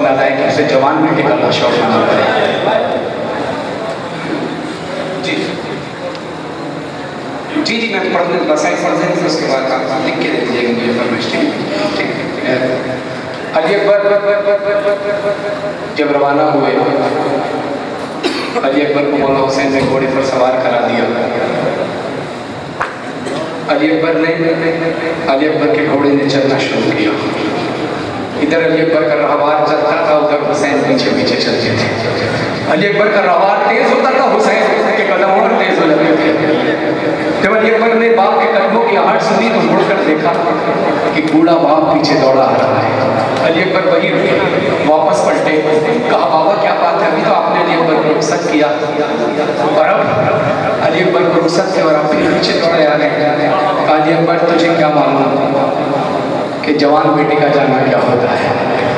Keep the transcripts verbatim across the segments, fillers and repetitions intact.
ख्याल आए कि उसे जवान बेटे का शौक ना पड़े। जी जी जी मैं पढ़ दूँ, बस आई पढ़ देंगे, उसके बाद आप लिख के दे दीजिएगा मुझे फरमाइश। ठीक है। अली अकबर जब रवाना हुए, अली अकबर को मौला हुसैन ने घोड़े पर सवार करा दिया। अली अकबर ने अली अकबर के घोड़े ने चलना शुरू किया। इधर अली अकबर का रहवार चलता था, उधर हुसैन पीछे पीछे चलते थे। अली अकबर का रहवार तेज होता था, हुसैन के कदम और तेज हो जाते थे। जब अली अकबर ने बाप के कदमों की आहट सुनी तो मुड़कर देखा कि बूढ़ा बाप पीछे दौड़ा आ रहा है। अली अकबर वही रुके, वापस पलटे, कहा बाबा क्या बात है, अभी तो आपने अली अकबर को रुखसत किया और अब अली अकबर को रुखसत किया और आप फिर पीछे दौड़े आ रहे हैं। अली अकबर तुझे क्या मालूम कि जवान बेटे का जाना क्या होता है।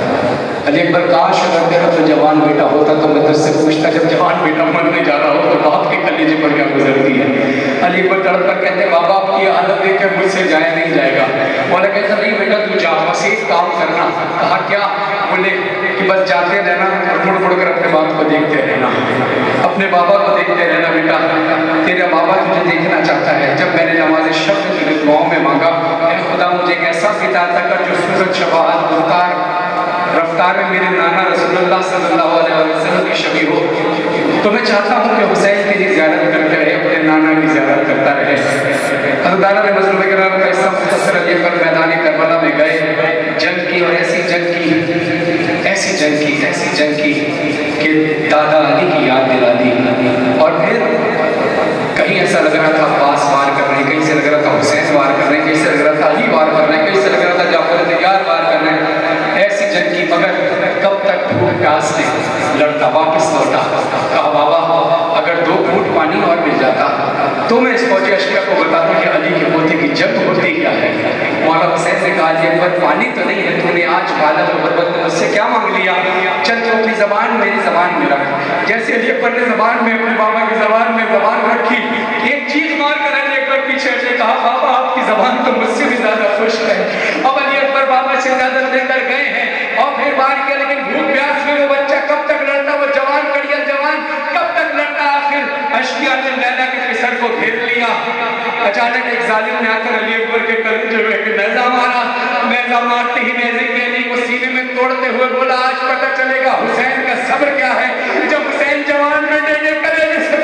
अली अकबर काश अगर तेरा तो जवान बेटा होता तो मैं तुझसे पूछता, जब जवान बेटा मरने जा रहा हो तो बाप के कलेजे पर क्या गुजरती है। अली अकबर तड़प कर कहते बाबा आपकी हालत देख कर मुझसे जाया नहीं जाएगा। बोला कहता नहीं बेटा तू जा, बस एक काम करना। कहा क्या? बोले कि बस जाते रहना और मुड़ मुड़ कर अपने बाप को देखते रहना, अपने बाबा को देखते रहना। बेटा तेरा बाबा तुझे देखना चाहता है। जब मैंने नमाज शब्द तुझे दुआओं में मांगा, खुदा मुझे एक ऐसा पिता अता कर जो सूरज शबात रफ्तार रफ्तार में मेरे नाना रसूलुल्लाह सल्लल्लाहु अलैहि वसल्लम की शबी हो। तो मैं चाहता हूँ कि हुसैन की ज़ियारत करते रहे, अपने नाना की ज़ियारत करता रहे। हज़रत ने मज़लूम कराम का हिस्सा मुख्तसर अली अकबर मैदान करबला में गए, जंग की और ऐसी जंग की ऐसी जंग की ऐसी जंग की कि दादा अली की याद दिला दी। और फिर कहीं ऐसा लग रहा था अब्बास वार कर रहे हैं, कहीं से लग रहा था हुसैन वार कर रहे हैं, कहीं से लग रहा था अली वार कर रहे हैं, कहीं से लग रहा था जाफर तैयार वार कर रहे हैं। ऐसी जंग की, मगर कब तक फूट प्यास ने लड़ता वापस लौटा। कहा बाबा अगर दो फूट पानी और मिल जाता तो मैं इस फौजी अशकिया को बताता कि अली के पोते की जंग होती क्या है। मौला हुसैन ने कहा अली अकबर पानी तो नहीं है, तूने आज बालक मोहब्बत में मुझसे क्या मांग लिया, चल तू अपनी जबान मेरी जबान में रख। जैसे अली अकबर ने जबान में अपने बाबा की जबान में जबान रखी, एक चीख मार कर अली अकबर पीछे से कहा बाबा आपकी जबान तो मुझसे भी ज्यादा खुश है। अब अली अकबर बाबा से इजाजत लेकर गए हैं और फिर बाहर किया, लेकिन भूख प्यास में वो बच्चा कब तक लड़ता, वो जवान कड़िया जवान कब तक लड़ता। आखिर अशकिया ने लैला के फिसर को घेर लिया। अचानक एक जालिम ने आकर अली अकबर के कलेजे में एक नेज़ा मारा। नेज़ा मारते ही नेज़े के अली को सीने में तोड़ते हुए बोला आज पता चलेगा हुसैन का सब्र क्या है, जब हुसैन जवान बेटे के कलेजे से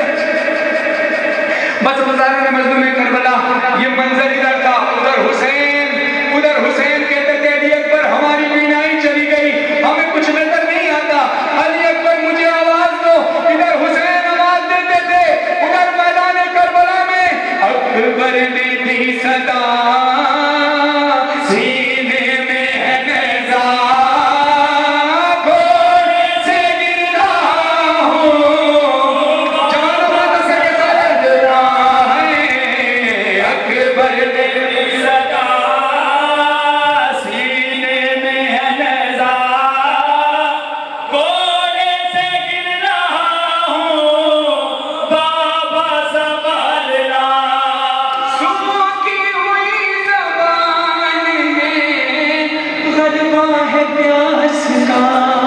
बस गुज़ारा ने मजलूम करबला। ये मंजर इधर था, उधर हुसैन उधर हुसैन कहते थे अली अकबर हमारी बीनाई चली गई, हमें कुछ नजर नहीं आता, अली अकबर मुझे आवाज दो। इधर हुसैन आवाज देते थे, उधर मैदान करबला में अकबर ने दी सदा सीने में है नेज़ा, घोड़े से गिर रहा हूँ, जानो मत सके सजद रहा है। अकबर ने दी सदा सीने में है नेज़ा, घोड़े से गिर रहा हूँ, बाबा संभालना। सूखी हुई ज़बान में गलबा है प्यास का,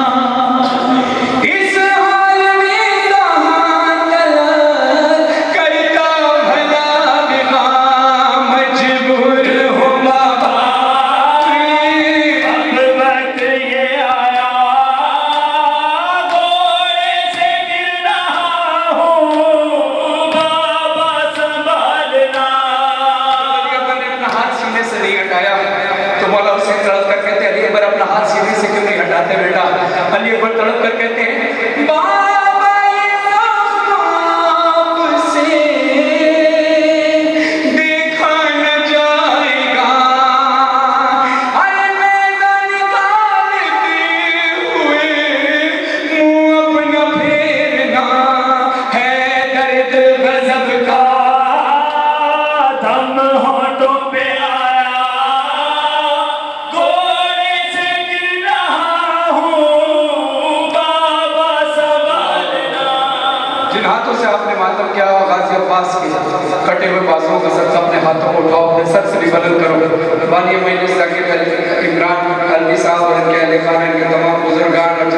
इस हाल में कहाँ तलक करता भला बिना, मजबूर हूँ बाबा अब वक्त ये आया, घोड़े से गिर रहा हूँ, बाबा संभालना। अली अकबर ने अपना हाथ सीने से नहीं हटाया तो मौला हुसैन तड़प कर कहते अली अकबर अपना हाथ सीने से क्यों नहीं हटाते बेटा। अली अकबर तड़प कर कहते हैं बाबा ये ख्वाब से देखा न जाएगा, अरे नेज़ा निकालते हुए मुँह अपना फेरना, है दर्द गज़ब का दम होठों पे आया, घोड़े से गिर रहा हूँ, बाबा संभालना। जिन हाथों से आपने मातम किया गाजी अब्बास के कटे हुए बाजुओं का सर अपने हाथों को उठाओ, अपने सर से भी बुलंद करो। बानी मजलिस जाकिर इमरान अलवी साहब और इनके अहले खाना, इनके तमाम बुजुर्गान और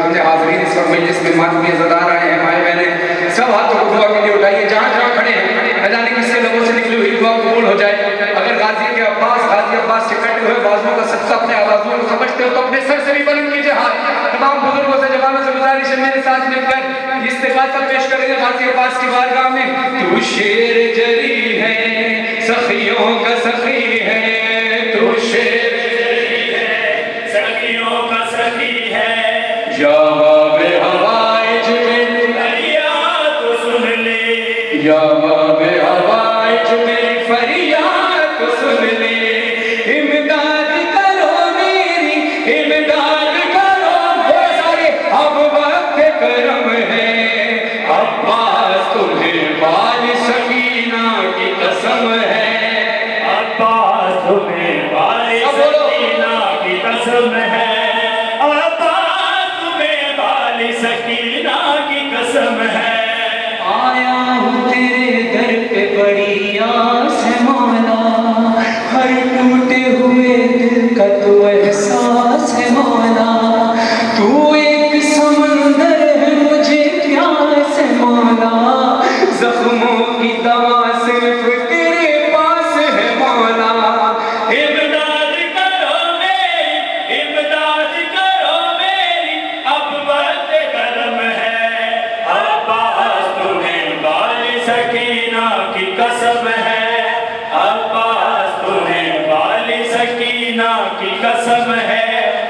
में जिसमें मातमी ज़दार आए हैं, माए बहने सब हाथों को दुआ के लिए उठाइए, जहाँ जहाँ खड़े हैं। न जाने किसके लोगों से निकली हुई दुआ कबूल हो जाए। अगर गाजी के अब्बास गाजी अब्बास के कटे हुए बाजुओं का सच्चा अपने आवाज़ों को समझते हो तो अपने सर से भी बुलंद कीजिए हाथ। तमाम बुजुर्गों से जवानों से गुजारिश है, मेरे साथ मिलकर इस्तिग़ासा पेश करेंगे गाजी अब्बास की बारगाह में। तू शेर जरी है, सखियों का सखी है, तू शेर जरी है, सखियों का सखी है। जवाब हवाइज में फरियाद तो सुन ले, जवाब हवाइज में फरियाद तो सुन ले। इमदाद करो मेरी, इमदाद करो, वो सारे अब वक्त करम है। अब्बास तुम्हें बाल सकीना की कसम है, अब्बास तुम्हें बाल सकीना की कसम है, अब्बास तुम्हें बाल सकीना की कसम है। आया हूँ तेरे दर पे बड़ी आस है मौला, हर टूटे हुए दिल का तो एहसास है मौला। तू एक समंदर है मुझे प्यास है मौला, जख्मों की दवा सिर्फ तेरे पास है मौला। इमदाद करो मेरी, इमदाद करो मेरी, अब वक्त करम है। अब्बास तुम्हें बाल सकीना की कसम है, अब्बास तुम्हें बाल सकीना की कसम है,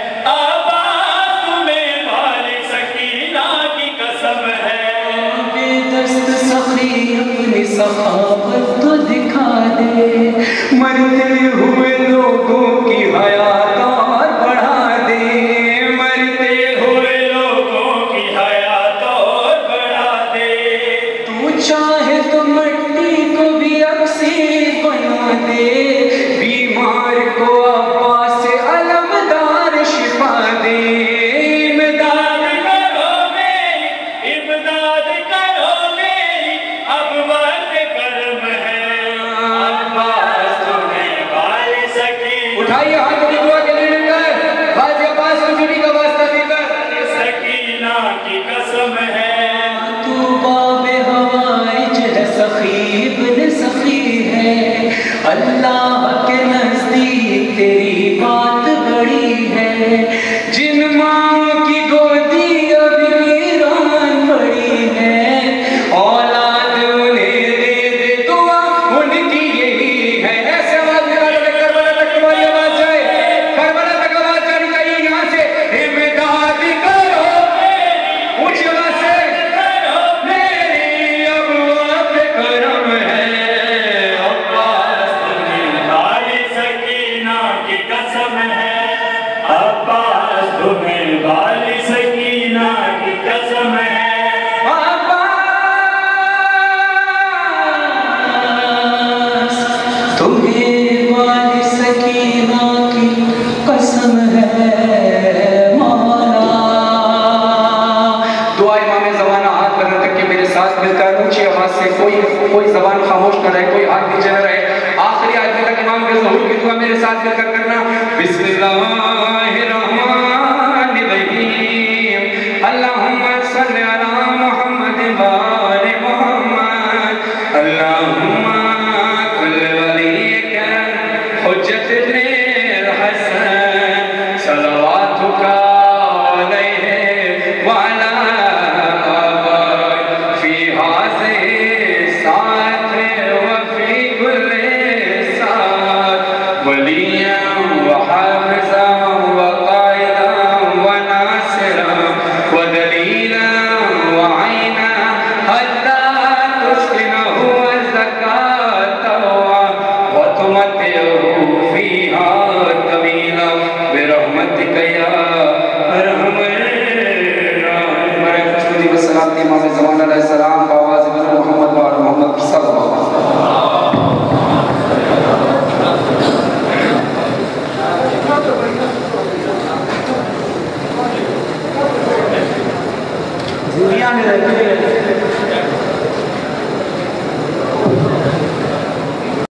अब्बास तुम्हें बाल सकीना की कसम है। बेदस्त सखी अपनी सखावत तो दिखा दे, मरते हुए लोगों की हयात और बढ़ा दे, मरते हुए लोगों की हयात और बढ़ा दे। तू चाहे तो मिट्टी को भी अक्सी बना दे, बीमार को अब्बास से अलमदार शिफा दे। इमदाद करो मेरी, इमदाद करो मेरी, अब वक्त करम है। अब्बास तुम्हें बाल सकी, उठाइए हाथ की दुआ के लिए मिलकर गाजी अब्बास को जुड़ी का वास्ता देकर, सकीना की कसम है। तू बाबे हवाइज है, सखी इब्न सखी है, अल्लाह के नजदीक तेरी बात बड़ी है। जिन माओं की गोदी अभी वीरान पड़ी है, औलाद उन्हें दे दे, दुआ उनकी यही है। ऐसे आवाज निकालो कि करबला तक तुम्हारी आवाज जाए, करबला तक आवाज जानी चाहिए यहाँ से। इमदाद करो मेरी, ऊंची आवाज से करो मेरी, अब वक्त करम है। अब्बास तुम्हें बाल सकीना की कसम है, अब्बास तुम्हें बाल सकीना की कसम है। अब्बास तुम्हें बाल सकीना की कसम है मौला। दुआ इमाम ज़माना हाथ पर रख के मेरे साथ मिलकर ऊंची आवाज से, कोई कोई जबान खामोश न रहे, कोई हाथ नीचे न रहे। आखिरी आयत तक इमाम के ज़हूर की दुआ मेरे साथ मिलकर करना। बिस्मिल्लाहिर्रहमानिर्रहीम, अल्लाहुम्मा सल्ली अला मुहम्मद व आले मुहम्मद, अल्लाहुम्मा कुल्ल वलिय्यिका हुज्जत इब्न हसन सलवातुका अलैहि व अला आबाई फी हाज़िहि साअत व फी कुल्लि साअत वलिय्यन व हाफ़िज़न व क़ाइदन व नासिरन व दलीलन व ऐनन हत्ता तुस्किनहु ज़कातन व तुमत्तिअहु फ़ीहा तवीला बिरहमतिका या अरहमर राहिमीन। इमाम ज़माना अलैहिस्सलाम